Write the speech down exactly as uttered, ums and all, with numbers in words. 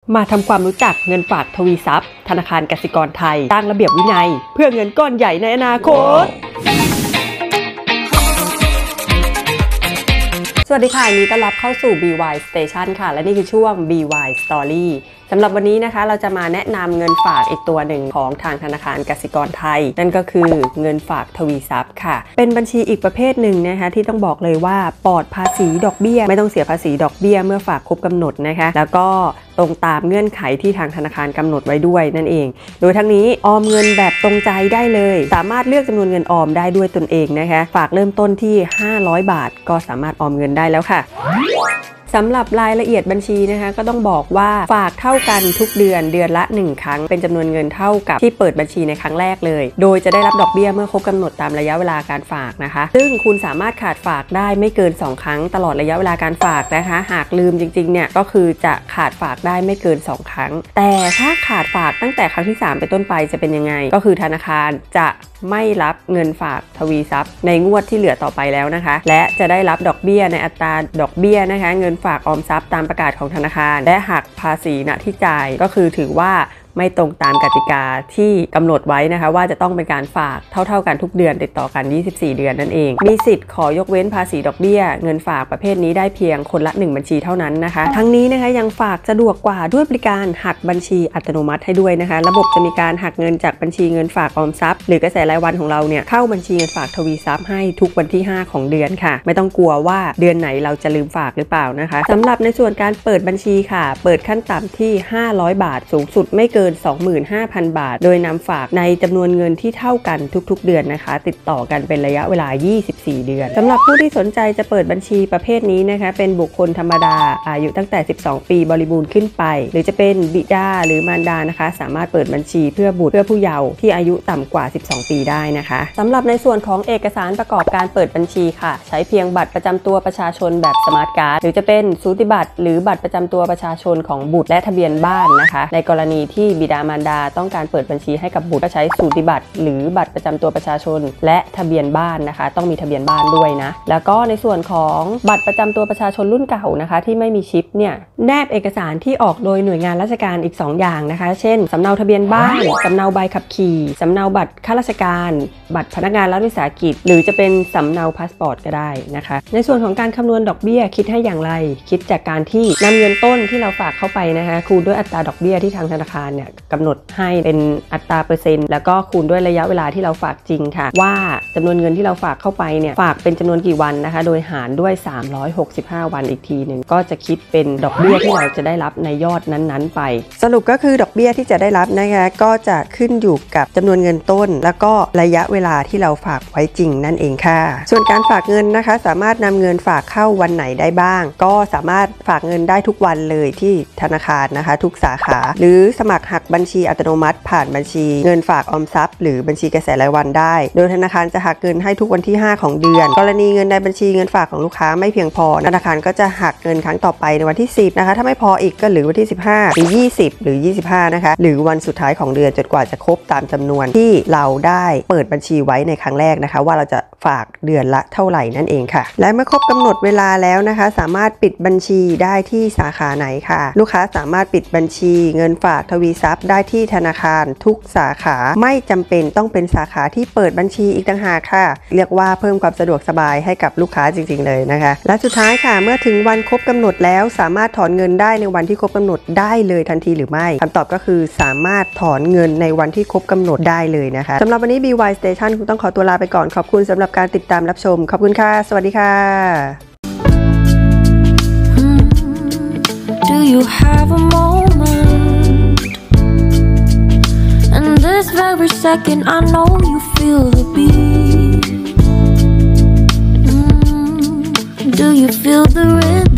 มาทำความรู้จักเงินฝากทวีทรัพย์ธนาคารกสิกรไทยตั้งระเบียบวินัยเพื่อเงินก้อนใหญ่ในอนาคตสวัสดีค่ะยินดีต้อนรับเข้าสู่ บี วาย Station ค่ะและนี่คือช่วง บี วาย Story สำหรับวันนี้นะคะเราจะมาแนะนำเงินฝากอีกตัวหนึ่งของทางธนาคารกสิกรไทยนั่นก็คือเงินฝากทวีทรัพย์ค่ะเป็นบัญชีอีกประเภทหนึ่งนะคะที่ต้องบอกเลยว่าปลอดภาษีดอกเบี้ยไม่ต้องเสียภาษีดอกเบี้ยเมื่อฝากครบกำหนดนะคะแล้วก็ตรงตามเงื่อนไขที่ทางธนาคารกำหนดไว้ด้วยนั่นเองโดยทั้งนี้ออมเงินแบบตรงใจได้เลยสามารถเลือกจำนวนเงินออมได้ด้วยตนเองนะคะฝากเริ่มต้นที่ห้าร้อยบาทก็สามารถออมเงินได้แล้วค่ะสำหรับรายละเอียดบัญชีนะคะก็ต้องบอกว่าฝากเท่ากันทุกเดือนเดือนละหนึ่งครั้งเป็นจำนวนเงินเท่ากับที่เปิดบัญชีในครั้งแรกเลยโดยจะได้รับดอกเบี้ยเมื่อครบกำหนดตามระยะเวลาการฝากนะคะซึ่งคุณสามารถขาดฝากได้ไม่เกินสองครั้งตลอดระยะเวลาการฝากนะคะหากลืมจริงๆเนี่ยก็คือจะขาดฝากได้ไม่เกินสองครั้งแต่ถ้าขาดฝากตั้งแต่ครั้งที่สามเป็นต้นไปจะเป็นยังไงก็คือธนาคารจะไม่รับเงินฝากทวีทรัพย์ในงวดที่เหลือต่อไปแล้วนะคะและจะได้รับดอกเบี้ยในอัตราดอกเบี้ยนะคะเงินฝากออมทรัพย์ตามประกาศของธนาคารและหักภาษีณที่จ่ายก็คือถือว่าไม่ตรงตามกติกาที่กำหนดไว้นะคะว่าจะต้องเป็นการฝากเท่าๆกันทุกเดือนติดต่อกันยี่สิบสี่เดือนนั่นเองมีสิทธิ์ขอยกเว้นภาษีดอกเบี้ยเงินฝากประเภทนี้ได้เพียงคนละหนึ่งบัญชีเท่านั้นนะคะทั้งนี้นะคะยังฝากสะดวกกว่าด้วยบริการหักบัญชีอัตโนมัติให้ด้วยนะคะระบบจะมีการหักเงินจากบัญชีเงินฝากออมทรัพย์หรือกระแสรายวันของเราเนี่ยเข้าบัญชีเงินฝากทวีทรัพย์ให้ทุกวันที่ห้าของเดือนค่ะไม่ต้องกลัวว่าเดือนไหนเราจะลืมฝากหรือเปล่านะคะสำหรับในส่วนการเปิดบัญชีค่ะเปิดขั้นต่ำที่ห้าร้อยบาทสูงสุดไม่เกิน สองหมื่นห้าพันบาทโดยนำฝากในจำนวนเงินที่เท่ากันทุกๆเดือนนะคะติดต่อกันเป็นระยะเวลายี่สิบสี่เดือนสำหรับผู้ที่สนใจจะเปิดบัญชีประเภทนี้นะคะเป็นบุคคลธรรมดาอายุตั้งแต่สิบสองปีบริบูรณ์ขึ้นไปหรือจะเป็นบิดาหรือมารดานะคะสามารถเปิดบัญชีเพื่อบุตรเพื่อผู้เยาว์ที่อายุต่ำกว่าสิบสองปีได้นะคะสำหรับในส่วนของเอกสารประกอบการเปิดบัญชีค่ะใช้เพียงบัตรประจำตัวประชาชนแบบสมาร์ทการ์ดหรือจะเป็นสูติบัตรหรือบัตรประจำตัวประชาชนของบุตรและทะเบียนบ้านนะคะในกรณีที่บิดามารดาต้องการเปิดบัญชีให้กับบุตรก็ใช้สูติบัตรหรือบัตรประจำตัวประชาชนและทะเบียนบ้านนะคะต้องมีทะเบียนบ้านด้วยนะแล้วก็ในส่วนของบัตรประจำตัวประชาชนรุ่นเก่านะคะที่ไม่มีชิปเนี่ยแนบเอกสารที่ออกโดยหน่วยงานราชการอีกสองอย่างนะคะเช่นสำเนาทะเบียนบ้านสำเนาใบขับขี่สำเนาบัตรข้าราชการบัตรพนักงานรัฐวิสาหกิจหรือจะเป็นสำเนาพาสปอร์ตก็ได้นะคะในส่วนของการคำนวณดอกเบี้ยคิดให้อย่างไรคิดจากการที่นำเงินต้นที่เราฝากเข้าไปนะคะคูณด้วยอัตราดอกเบี้ยที่ทางธนาคารเนี่ยกำหนดให้เป็นอัตราเปอร์เซ็นต์แล้วก็คูณด้วยระยะเวลาที่เราฝากจริงค่ะว่าจำนวนเงินที่เราฝากเข้าไปเนี่ยฝากเป็นจำนวนกี่วันนะคะโดยหารด้วยสามร้อยหกสิบห้าวันอีกทีหนึ่งก็จะคิดเป็นดอกเบี้ยที่เราจะได้รับในยอดนั้นๆไปสรุปก็คือดอกเบี้ยที่จะได้รับนะคะก็จะขึ้นอยู่กับจำนวนเงินต้นแล้วก็ระยะเวลาที่เราฝากไว้จริงนั่นเองค่ะส่วนการฝากเงินนะคะสามารถนำเงินฝากเข้าวันไหนได้บ้างก็สามารถฝากเงินได้ทุกวันเลยที่ธนาคารนะคะทุกสาขาหรือสมัครหักบัญชีอัตโนมัติผ่านบัญชีเงินฝากออมทรัพย์หรือบัญชีกระแสรายวันได้โดยธนาคารจะหักเงินให้ทุกวันที่ห้าของเดือนกรณีเงินในบัญชีเงินฝากของลูกค้าไม่เพียงพอธนาคารก็จะหักเงินครั้งต่อไปในวันที่สิบนะคะถ้าไม่พออีกก็หรือวันที่สิบห้าหรือยี่สิบหรือยี่สิบห้านะคะหรือวันสุดท้ายของเดือนจนกว่าจะครบตามจำนวนที่เราได้เปิดบัญชีไว้ในครั้งแรกนะคะว่าเราจะฝากเดือนละเท่าไหร่นั่นเองค่ะและเมื่อครบกำหนดเวลาแล้วนะคะสามารถปิดบัญชีได้ที่สาขาไหนค่ะลูกค้าสามารถปิดบัญชีเงินฝากทวีทรัพย์ได้ที่ธนาคารทุกสาขาไม่จำเป็นต้องเป็นสาขาที่เปิดบัญชีอีกต่างหากค่ะเรียกว่าเพิ่มความสะดวกสบายให้กับลูกค้าจริงๆเลยนะคะและสุดท้ายค่ะเมื่อถึงวันครบกำหนดแล้วสามารถถอนเงินได้ในวันที่ครบกำหนดได้เลยทันทีหรือไม่คำตอบก็คือสามารถถอนเงินในวันที่ครบกำหนดได้เลยนะคะสำหรับวันนี้ บี วาย Station คงต้องขอตัวลาไปก่อนขอบคุณสำหรับการติดตามรับชมขอบคุณค่ะสวัสดีค่ะ Do you have a moment? And this very second I know you feel the beat. mm, Do you feel the rhythm?